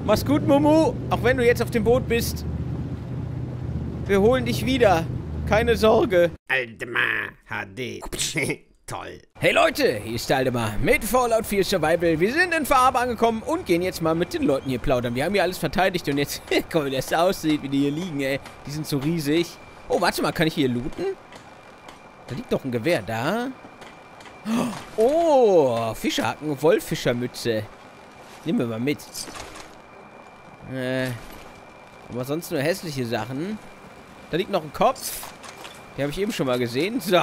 Mach's gut, Mumu. Auch wenn du jetzt auf dem Boot bist. Wir holen dich wieder. Keine Sorge. Aldemar HD. Toll. Hey Leute, hier ist der Aldemar mit Fallout 4 Survival. Wir sind in Farbe angekommen und gehen jetzt mal mit den Leuten hier plaudern. Wir haben hier alles verteidigt und jetzt, guck mal, wie das aussieht, wie die hier liegen, ey. Die sind so riesig. Oh, warte mal, kann ich hier looten? Da liegt doch ein Gewehr da. Oh, Fischerhaken, Wollfischermütze. Nehmen wir mal mit. Aber sonst nur hässliche Sachen. Da liegt noch ein Kopf. Den habe ich eben schon mal gesehen. So.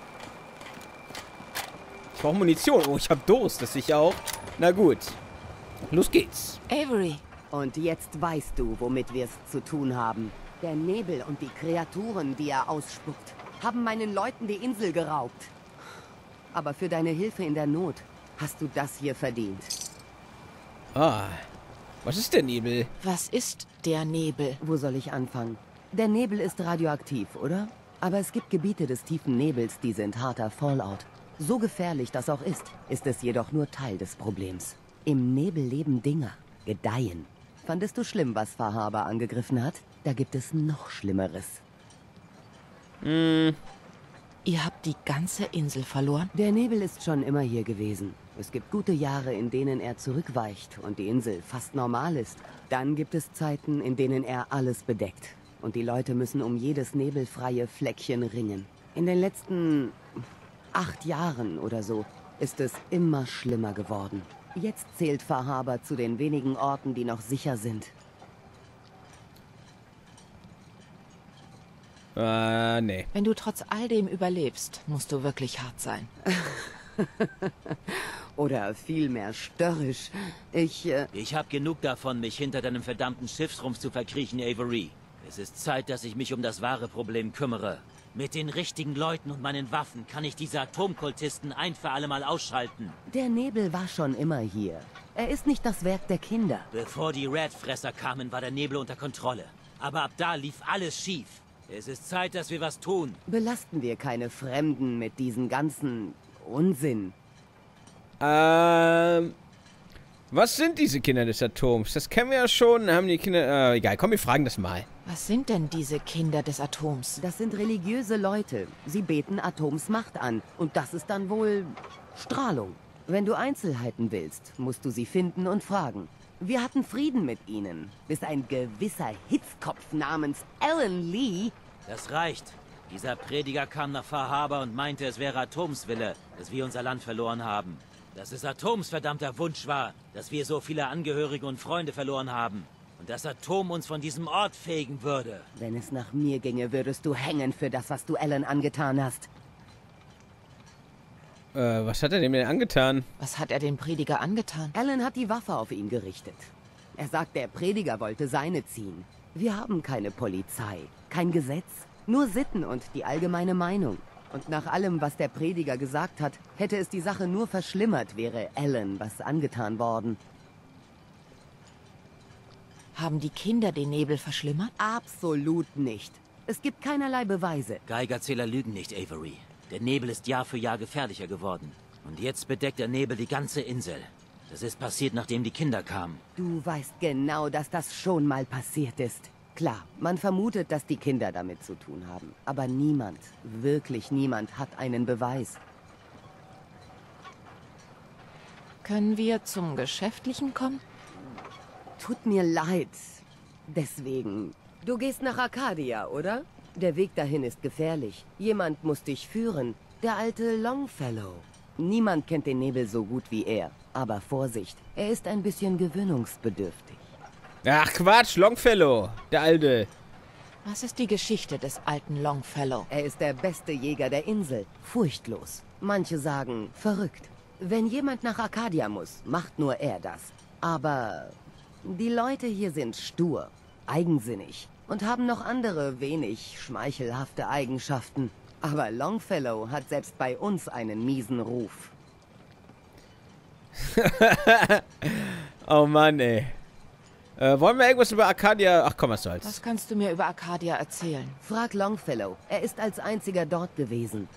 Ich brauche Munition. Oh, ich habe Durst. Das ich auch. Na gut. Los geht's. Avery. Und jetzt weißt du, womit wir es zu tun haben. Der Nebel und die Kreaturen, die er ausspuckt, haben meinen Leuten die Insel geraubt. Aber für deine Hilfe in der Not hast du das hier verdient. Ah. Was ist der Nebel? Was ist der Nebel? Wo soll ich anfangen? Der Nebel ist radioaktiv, oder? Aber es gibt Gebiete des tiefen Nebels, die sind harter Fallout. So gefährlich das auch ist es jedoch nur Teil des Problems. Im Nebel leben Dinger, gedeihen. Fandest du schlimm, was Fahaber angegriffen hat? Da gibt es noch Schlimmeres. Ihr habt die ganze Insel verloren? Der Nebel ist schon immer hier gewesen. Es gibt gute Jahre, in denen er zurückweicht und die Insel fast normal ist. Dann gibt es Zeiten, in denen er alles bedeckt. Und die Leute müssen um jedes nebelfreie Fleckchen ringen. In den letzten 8 Jahren oder so ist es immer schlimmer geworden. Jetzt zählt Fahaber zu den wenigen Orten, die noch sicher sind. Nee. Wenn du trotz all dem überlebst, musst du wirklich hart sein. Oder vielmehr störrisch. Ich hab genug davon, mich hinter deinem verdammten Schiffsrumpf zu verkriechen, Avery. Es ist Zeit, dass ich mich um das wahre Problem kümmere. Mit den richtigen Leuten und meinen Waffen kann ich diese Atomkultisten ein für alle Mal ausschalten. Der Nebel war schon immer hier. Er ist nicht das Werk der Kinder. Bevor die Red-Fresser kamen, war der Nebel unter Kontrolle. Aber ab da lief alles schief. Es ist Zeit, dass wir was tun. Belasten wir keine Fremden mit diesem ganzen Unsinn. Was sind diese Kinder des Atoms? Das kennen wir ja schon. Haben die Kinder... egal, komm, wir fragen das mal. Was sind denn diese Kinder des Atoms? Das sind religiöse Leute. Sie beten Atoms Macht an. Und das ist dann wohl Strahlung. Wenn du Einzelheiten willst, musst du sie finden und fragen. Wir hatten Frieden mit ihnen, bis ein gewisser Hitzkopf namens Alan Lee... Das reicht. Dieser Prediger kam nach Fahaber und meinte, es wäre Atoms Wille, dass wir unser Land verloren haben. Dass es Atoms verdammter Wunsch war, dass wir so viele Angehörige und Freunde verloren haben. Und dass Atom uns von diesem Ort fegen würde. Wenn es nach mir ginge, würdest du hängen für das, was du Alan angetan hast. Was hat er dem denn angetan? Was hat er dem Prediger angetan? Alan hat die Waffe auf ihn gerichtet. Er sagt, der Prediger wollte seine ziehen. Wir haben keine Polizei, kein Gesetz, nur Sitten und die allgemeine Meinung. Und nach allem, was der Prediger gesagt hat, hätte es die Sache nur verschlimmert, wäre Alan was angetan worden. Haben die Kinder den Nebel verschlimmert? Absolut nicht. Es gibt keinerlei Beweise. Geigerzähler lügen nicht, Avery. Der Nebel ist Jahr für Jahr gefährlicher geworden. Und jetzt bedeckt der Nebel die ganze Insel. Das ist passiert, nachdem die Kinder kamen. Du weißt genau, dass das schon mal passiert ist. Klar, man vermutet, dass die Kinder damit zu tun haben. Aber niemand, wirklich niemand, hat einen Beweis. Können wir zum Geschäftlichen kommen? Tut mir leid. Deswegen. Du gehst nach Arcadia, oder? Der Weg dahin ist gefährlich. Jemand muss dich führen. Der alte Longfellow. Niemand kennt den Nebel so gut wie er. Aber Vorsicht, er ist ein bisschen gewöhnungsbedürftig. Ach Quatsch, Longfellow, der Alte. Was ist die Geschichte des alten Longfellow? Er ist der beste Jäger der Insel. Furchtlos. Manche sagen, verrückt. Wenn jemand nach Arcadia muss, macht nur er das. Aber die Leute hier sind stur, eigensinnig und haben noch andere wenig schmeichelhafte Eigenschaften. Aber Longfellow hat selbst bei uns einen miesen Ruf. Oh Mann, ey. Wollen wir irgendwas über Arcadia... Ach komm, was soll's. Was kannst du mir über Arcadia erzählen? Frag Longfellow. Er ist als einziger dort gewesen.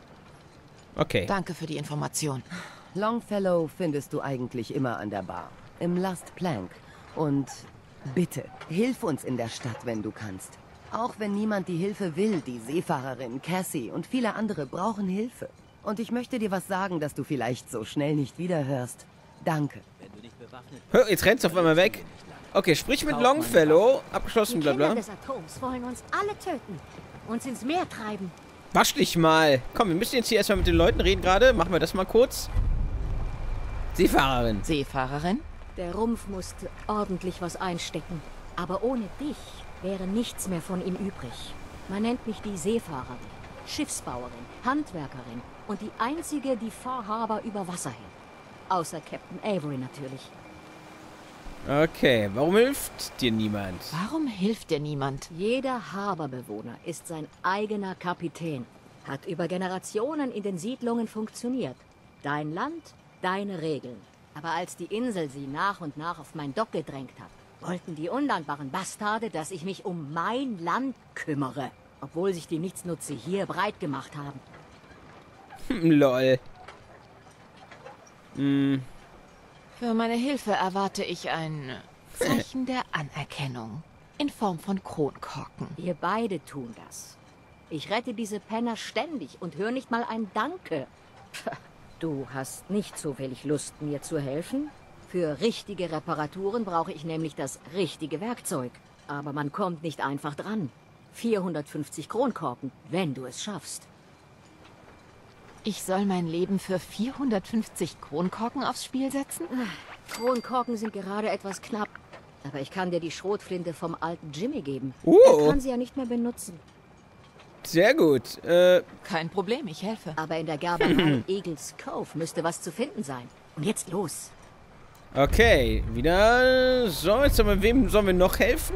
Okay. Danke für die Information. Longfellow findest du eigentlich immer an der Bar. im Last Plank. Und bitte, hilf uns in der Stadt, wenn du kannst. Auch wenn niemand die Hilfe will, die Seefahrerin, Cassie und viele andere brauchen Hilfe. Und ich möchte dir was sagen, das du vielleicht so schnell nicht wiederhörst. Danke. Hör, jetzt rennst du auf einmal weg. Okay, sprich mit Longfellow. Abgeschlossen, Die bla bla. Kinder des Atoms wollen uns alle töten. Uns ins Meer treiben. Wasch dich mal. Komm, wir müssen jetzt hier erstmal mit den Leuten reden gerade. Machen wir das mal kurz. Seefahrerin. Seefahrerin? Der Rumpf musste ordentlich was einstecken. Aber ohne dich wäre nichts mehr von ihm übrig. Man nennt mich die Seefahrerin, Schiffsbauerin, Handwerkerin und die einzige, die Far Harbor über Wasser hält. Außer Captain Avery natürlich. Okay, warum hilft dir niemand? Warum hilft dir niemand? Jeder Harborbewohner ist sein eigener Kapitän. Hat über Generationen in den Siedlungen funktioniert. Dein Land, deine Regeln. Aber als die Insel sie nach und nach auf mein Dock gedrängt hat, wollten die undankbaren Bastarde, dass ich mich um mein Land kümmere. Obwohl sich die Nichtsnutze hier breit gemacht haben. Lol. Für meine Hilfe erwarte ich ein Zeichen der Anerkennung. In Form von Kronkorken. Wir beide tun das. Ich rette diese Penner ständig und höre nicht mal ein Danke. Du hast nicht zufällig Lust, mir zu helfen? Für richtige Reparaturen brauche ich nämlich das richtige Werkzeug. Aber man kommt nicht einfach dran. 450 Kronkorken, wenn du es schaffst. Ich soll mein Leben für 450 Kronkorken aufs Spiel setzen? Kronkorken sind gerade etwas knapp. Aber ich kann dir die Schrotflinte vom alten Jimmy geben. Oh. Er kann sie ja nicht mehr benutzen. Sehr gut. Kein Problem, ich helfe. Aber in der Gerberei Eagles Cove müsste was zu finden sein. Und jetzt los. Okay, wieder. So, jetzt haben wir, wem sollen wir noch helfen?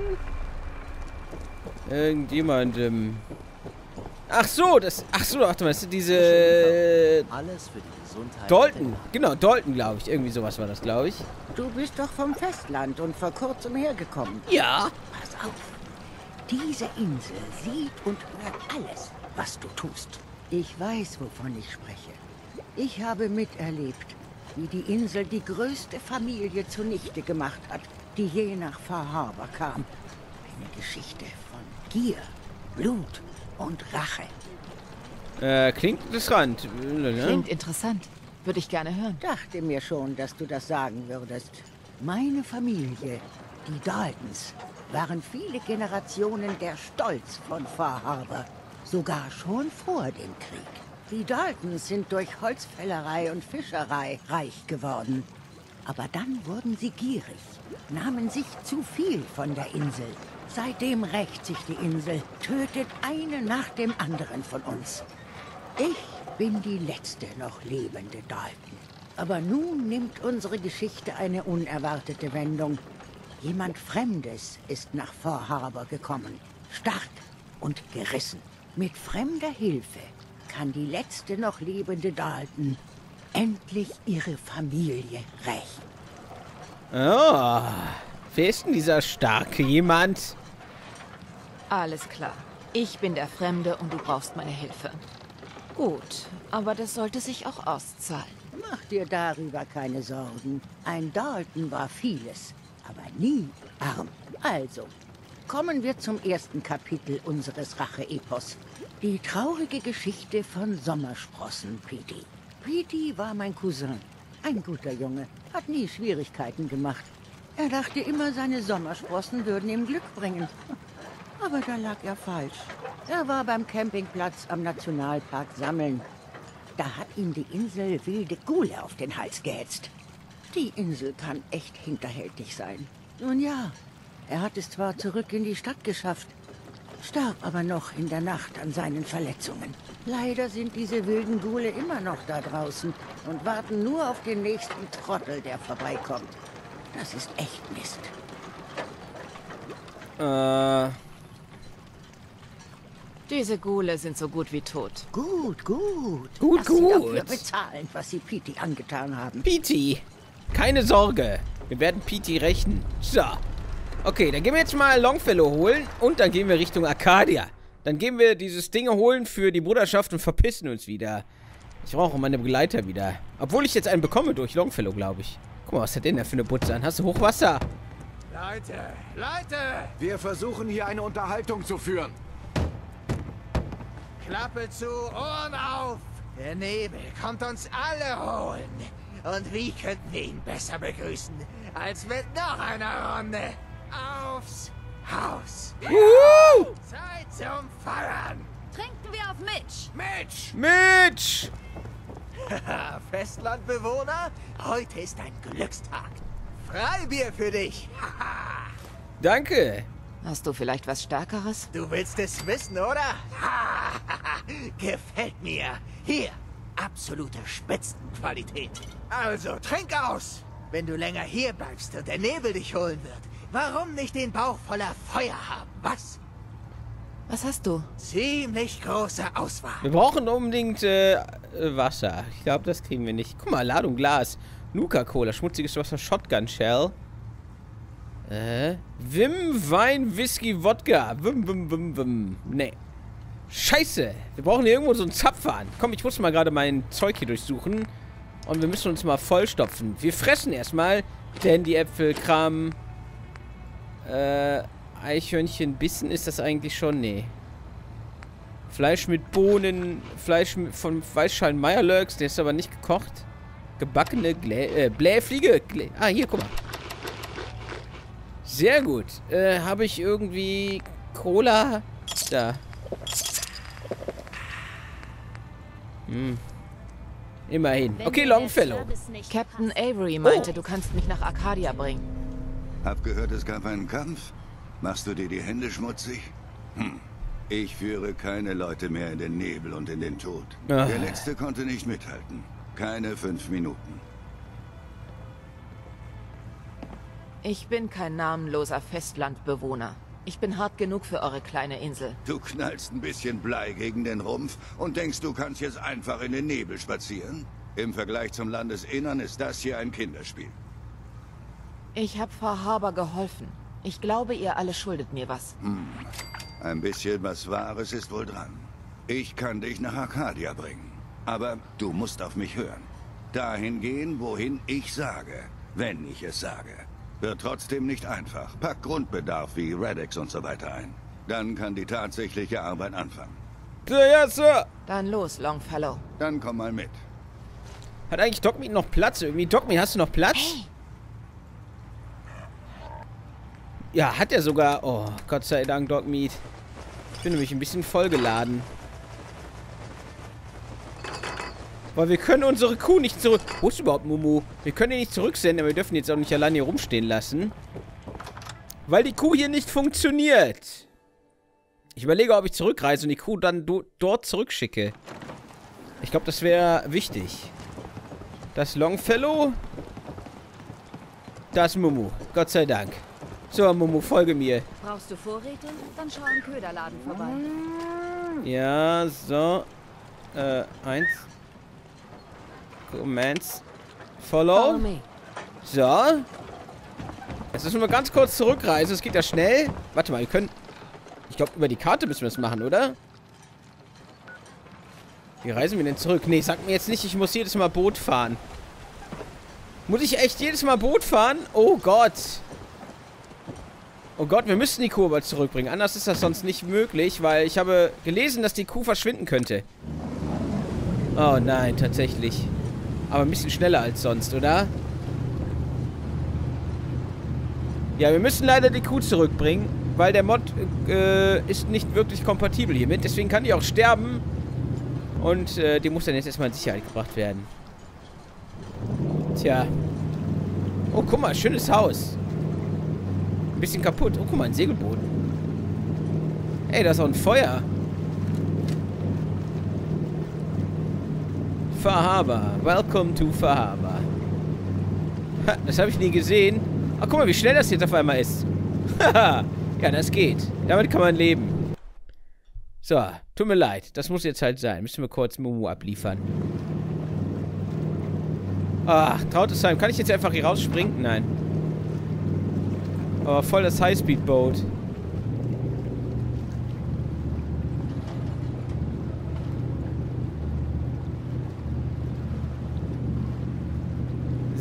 Irgendjemandem. Ach so, warte mal, das sind diese Alles für die Gesundheit. Dalton. Genau, Dalton, glaube ich. Irgendwie sowas war das, glaube ich. Du bist doch vom Festland und vor kurzem hergekommen. Ja. Pass auf. Diese Insel sieht und hört alles, was du tust. Ich weiß, wovon ich spreche. Ich habe miterlebt, wie die Insel die größte Familie zunichte gemacht hat, die je nach Far Harbor kam. Eine Geschichte von Gier, Blut und Rache. Klingt interessant. Klingt interessant. Würde ich gerne hören. Dachte mir schon, dass du das sagen würdest. Meine Familie, die Daltons, waren viele Generationen der Stolz von Far Harbor. Sogar schon vor dem Krieg. Die Daltons sind durch Holzfällerei und Fischerei reich geworden. Aber dann wurden sie gierig, nahmen sich zu viel von der Insel. Seitdem rächt sich die Insel, tötet eine nach dem anderen von uns. Ich bin die letzte noch lebende Dalton. Aber nun nimmt unsere Geschichte eine unerwartete Wendung. Jemand Fremdes ist nach Far Harbor gekommen. Stark und gerissen. Mit fremder Hilfe kann die letzte noch lebende Dalton endlich ihre Familie rächen. Oh. Wer ist denn dieser starke jemand? Alles klar. Ich bin der Fremde und du brauchst meine Hilfe. Gut, aber das sollte sich auch auszahlen. Mach dir darüber keine Sorgen. Ein Dalton war vieles, aber nie arm. Also, kommen wir zum ersten Kapitel unseres Rache-Epos. Die traurige Geschichte von Sommersprossen, Petey. Petey war mein Cousin. Ein guter Junge, hat nie Schwierigkeiten gemacht. Er dachte immer, seine Sommersprossen würden ihm Glück bringen. Aber da lag er falsch. Er war beim Campingplatz am Nationalpark sammeln. Da hat ihm die Insel wilde Gule auf den Hals gehetzt. Die Insel kann echt hinterhältig sein. Nun ja, er hat es zwar zurück in die Stadt geschafft, starb aber noch in der Nacht an seinen Verletzungen. Leider sind diese wilden Gule immer noch da draußen und warten nur auf den nächsten Trottel, der vorbeikommt. Das ist echt Mist. Diese Ghule sind so gut wie tot. Gut, gut. Gut, Lass sie gut. dafür bezahlen, was sie Petey angetan haben. Petey. Keine Sorge. Wir werden Petey rächen. So. Okay, dann gehen wir jetzt mal Longfellow holen und dann gehen wir Richtung Arcadia. Dann gehen wir dieses Ding holen für die Bruderschaft und verpissen uns wieder. Ich brauche meine Begleiter wieder. Obwohl ich jetzt einen bekomme durch Longfellow, glaube ich. Guck mal, was hat denn da für eine Butze an? Hast du Hochwasser? Leute! Wir versuchen hier eine Unterhaltung zu führen. Klappe zu, Ohren auf! Der Nebel kommt uns alle holen. Und wie könnten wir ihn besser begrüßen, als mit noch einer Runde aufs Haus? Ja, Zeit zum Feiern! Trinken wir auf Mitch. Mitch! Festlandbewohner, heute ist ein Glückstag. Freibier für dich. Danke. Hast du vielleicht was Stärkeres? Du willst es wissen, oder? Gefällt mir. Hier, absolute Spitzenqualität. Also, trink aus. Wenn du länger hier bleibst und der Nebel dich holen wird, warum nicht den Bauch voller Feuer haben, was? Was hast du? Ziemlich große Auswahl. Wir brauchen unbedingt Wasser. Ich glaube, das kriegen wir nicht. Guck mal, Ladung Glas. Nuka-Cola, schmutziges Wasser, Shotgun Shell. Wim, Wein, Whisky, Wodka. Wim. Nee. Scheiße. Wir brauchen hier irgendwo so einen Zapfhahn. Komm, ich muss mal gerade mein Zeug hier durchsuchen. Und wir müssen uns mal vollstopfen. Wir fressen erstmal Dandy-Äpfel, Kram. Eichhörnchen, Bissen ist das eigentlich schon? Nee. Fleisch mit Bohnen, Fleisch von Weißschalen Meierlurks, der ist aber nicht gekocht. Gebackene Blähfliege. Ah, hier, guck mal. Sehr gut. Habe ich irgendwie Cola? Da. Immerhin. Okay, Longfellow. Captain Avery meinte, du kannst mich nach Arcadia bringen. Hab gehört, es gab einen Kampf. Machst du dir die Hände schmutzig? Ich führe keine Leute mehr in den Nebel und in den Tod. Der Letzte konnte nicht mithalten. Keine 5 Minuten. Ich bin kein namenloser Festlandbewohner. Ich bin hart genug für eure kleine Insel. Du knallst ein bisschen Blei gegen den Rumpf und denkst, du kannst jetzt einfach in den Nebel spazieren? Im Vergleich zum Landesinnern ist das hier ein Kinderspiel. Ich habe Frau Harbour geholfen. Ich glaube, ihr alle schuldet mir was. Ein bisschen was Wahres ist wohl dran. Ich kann dich nach Arcadia bringen. Aber du musst auf mich hören. Dahin gehen, wohin ich sage. Wenn ich es sage. Wird trotzdem nicht einfach. Pack Grundbedarf wie Radix und so weiter ein. Dann kann die tatsächliche Arbeit anfangen. Ja, Sir. Dann los, Longfellow. Dann komm mal mit. Hat eigentlich Dogmeat noch Platz irgendwie? Dogmeat, hast du noch Platz? Hey. Ja, hat er sogar. Oh, Gott sei Dank, Dogmeat. Ich bin nämlich ein bisschen vollgeladen. Weil wir können unsere Kuh nicht zurück... Wo ist überhaupt Mumu? Wir können ihn nicht zurücksenden, aber wir dürfen jetzt auch nicht alleine hier rumstehen lassen. Weil die Kuh hier nicht funktioniert. Ich überlege, ob ich zurückreise und die Kuh dann dort zurückschicke. Ich glaube, das wäre wichtig. Das Longfellow. Das Mumu. Gott sei Dank. So, Mumu, folge mir. Brauchst du Vorräte? Dann schau im Köderladen vorbei. Ja, so. 1. Commands. Follow. So. Jetzt müssen wir ganz kurz zurückreisen. Es geht ja schnell. Warte mal, wir können... Ich glaube, über die Karte müssen wir das machen, oder? Wie reisen wir denn zurück? Nee, sag mir jetzt nicht, ich muss jedes Mal Boot fahren. Muss ich echt jedes Mal Boot fahren? Oh Gott. Oh Gott, wir müssen die Kuh aber zurückbringen. Anders ist das sonst nicht möglich, weil ich habe gelesen, dass die Kuh verschwinden könnte. Oh nein, tatsächlich. Aber ein bisschen schneller als sonst, oder? Ja, wir müssen leider die Kuh zurückbringen, weil der Mod ist nicht wirklich kompatibel hiermit. Deswegen kann die auch sterben. Und die muss dann jetzt erstmal in Sicherheit gebracht werden. Tja. Oh, guck mal, schönes Haus. Ein bisschen kaputt. Oh, guck mal, ein Segelboot. Ey, da ist auch ein Feuer. Far Harbor. Welcome to Far Harbor. Ha, das habe ich nie gesehen. Ach, guck mal, wie schnell das jetzt auf einmal ist. Haha. Ja, das geht. Damit kann man leben. So, tut mir leid. Das muss jetzt halt sein. Müssen wir kurz Mumu abliefern. Ach, Trautesheim. Kann ich jetzt einfach hier rausspringen? Nein. Aber voll das Highspeed-Boot.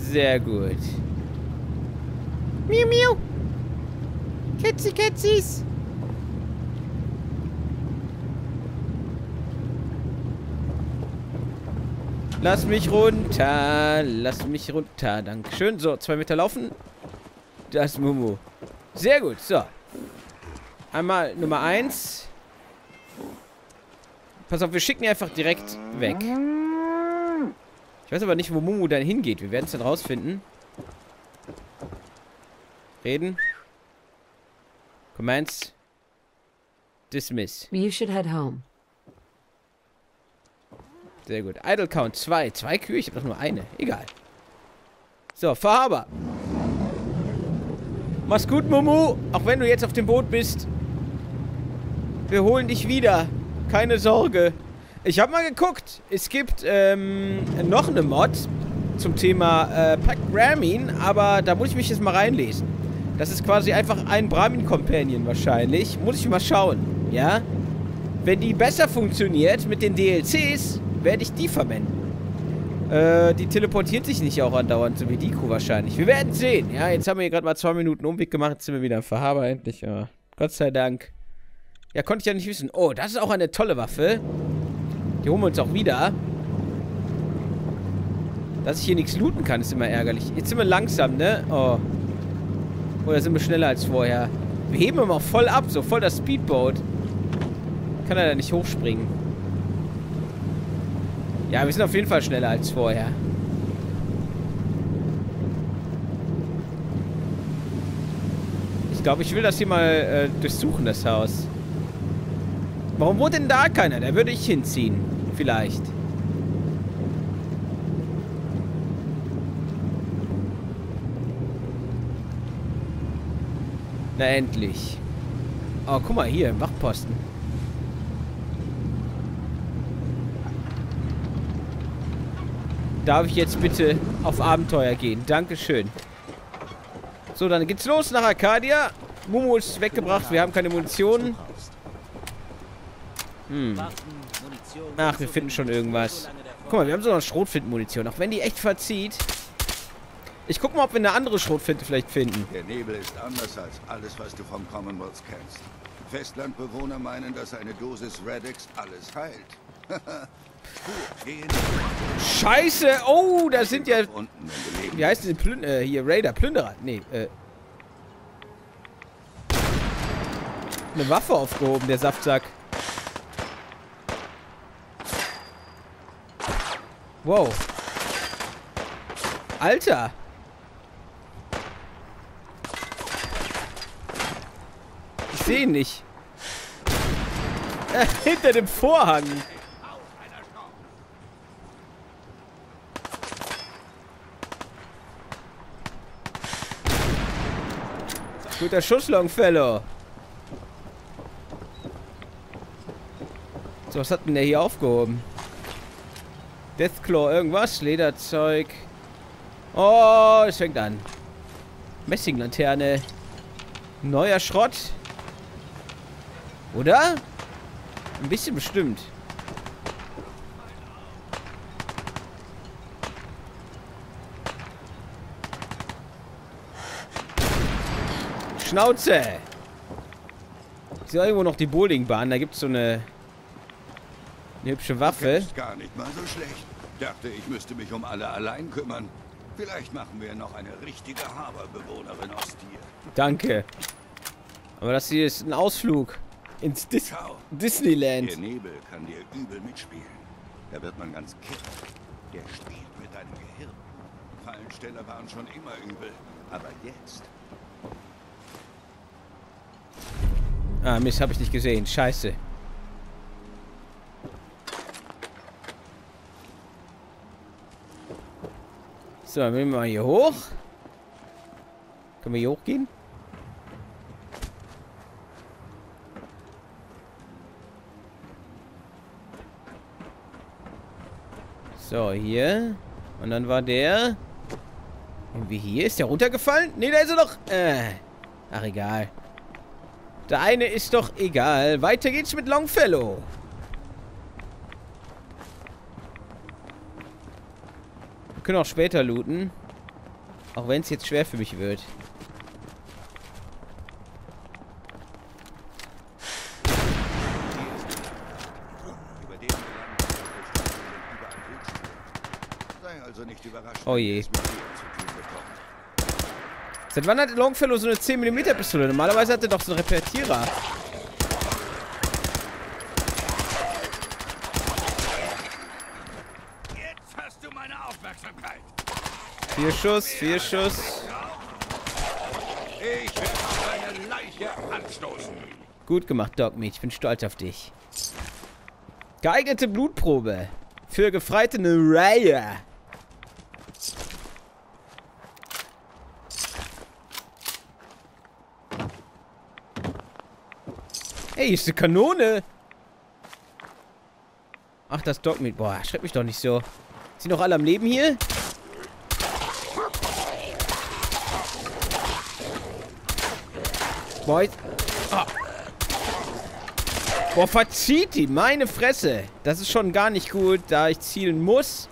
Sehr gut. Miau, miau. Kätzi, Kätzis. Lass mich runter. Lass mich runter. Dankeschön. So, 2 Meter laufen. Das ist Mumu. Sehr gut. So. Einmal Nummer 1. Pass auf, wir schicken ihn einfach direkt weg. Ich weiß aber nicht, wo Mumu dann hingeht. Wir werden es dann rausfinden. Reden. Commands. Dismiss. You should head home. Sehr gut. Idle Count 2. 2 Kühe? Ich habe doch nur eine. Egal. So, Fahrhaber. Mach's gut, Mumu. Auch wenn du jetzt auf dem Boot bist. Wir holen dich wieder. Keine Sorge. Ich habe mal geguckt. Es gibt noch eine Mod zum Thema Pack Ramin, aber da muss ich mich jetzt mal reinlesen. Das ist quasi einfach ein Brahmin-Companion wahrscheinlich. Muss ich mal schauen. Ja? Wenn die besser funktioniert mit den DLCs, werde ich die verwenden. Die teleportiert sich nicht auch andauernd, so wie die Crew wahrscheinlich. Wir werden sehen. Ja, jetzt haben wir hier gerade mal 2 Minuten Umweg gemacht. Jetzt sind wir wieder im Verhaber endlich. Ja, Gott sei Dank. Ja, konnte ich ja nicht wissen. Oh, das ist auch eine tolle Waffe. Die holen wir uns auch wieder. Dass ich hier nichts looten kann, ist immer ärgerlich. Jetzt sind wir langsam, ne? Oh. Oder sind wir schneller als vorher? Wir heben immer voll ab, so voll das Speedboat. Kann er da nicht hochspringen? Ja, wir sind auf jeden Fall schneller als vorher. Ich glaube, ich will das hier mal durchsuchen, das Haus. Warum wohnt denn da keiner? Da würde ich hinziehen. Vielleicht. Na, endlich. Oh, guck mal hier, im Wachposten. Darf ich jetzt bitte auf Abenteuer gehen? Dankeschön. So, dann geht's los nach Arcadia. Mumu ist weggebracht, wir haben keine Munition. Ach, wir finden schon irgendwas. Guck mal, wir haben so noch Schrotflintenmunition, auch wenn die echt verzieht. Ich guck mal, ob wir eine andere Schrotflinte vielleicht finden. Der Nebel ist anders als alles, was du vom Commonwealth kennst. Festlandbewohner meinen, dass eine Dosis Radix alles heilt. Scheiße! Oh, da sind ja... Wie heißt diese hier, Raider? Plünderer? Nee, eine Waffe aufgehoben, der Saftsack. Wow. Alter! Ich sehe ihn nicht. Hinter dem Vorhang. Guter Schuss, Longfellow. So, was hat denn der hier aufgehoben? Deathclaw, irgendwas? Lederzeug. Oh, es fängt an. Messinglaterne. Neuer Schrott. Oder? Ein bisschen bestimmt. Schnauze! Ist ja irgendwo noch die Bowlingbahn. Da gibt es so eine hübsche Waffe. Ist gar nicht mal so schlecht. Dachte, ich müsste mich um alle allein kümmern. Vielleicht machen wir noch eine richtige Haberbewohnerin aus dir. Danke. Aber das hier ist ein Ausflug ins Disneyland. Der Nebel kann dir übel mitspielen. Da wird man ganz kirre. Der spielt mit deinem Gehirn. Fallensteller waren schon immer übel. Aber jetzt... Ah, Mist, habe ich nicht gesehen. Scheiße. So, dann gehen wir mal hier hoch. Können wir hier hochgehen? So, hier. Und dann war der... Irgendwie hier. Ist der runtergefallen? Ne, da ist er doch... Ach, egal. Der eine ist doch egal. Weiter geht's mit Longfellow. Wir können auch später looten. Auch wenn es jetzt schwer für mich wird. Oh je. Seit wann hat Longfellow so eine 10mm Pistole? Normalerweise hat er doch so einen Repetierer. Jetzt hast du meine Aufmerksamkeit. 4 Schuss, 4 Schuss. Ich werde deine Leiche anstoßen. Gut gemacht, Dogmeat. Ich bin stolz auf dich. Geeignete Blutprobe. Für gefreite Reihe. Ey, hier ist eine Kanone. Ach, das Dogmeat. Boah, schreib mich doch nicht so. Sind noch alle am Leben hier? Boah, boah, verzieht die. Meine Fresse. Das ist schon gar nicht gut, da ich zielen muss.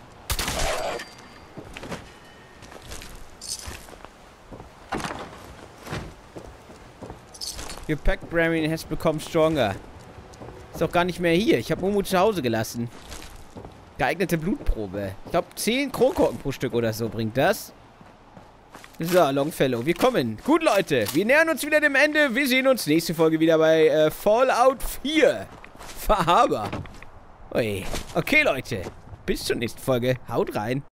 Your pack brain has become stronger. Ist auch gar nicht mehr hier. Ich habe Momo zu Hause gelassen. Geeignete Blutprobe. Ich glaube, 10 Kronkorken pro Stück oder so bringt das. So, Longfellow, wir kommen. Gut, Leute, wir nähern uns wieder dem Ende. Wir sehen uns nächste Folge wieder bei Fallout 4. Verhaber. Ui. Okay, Leute. Bis zur nächsten Folge. Haut rein.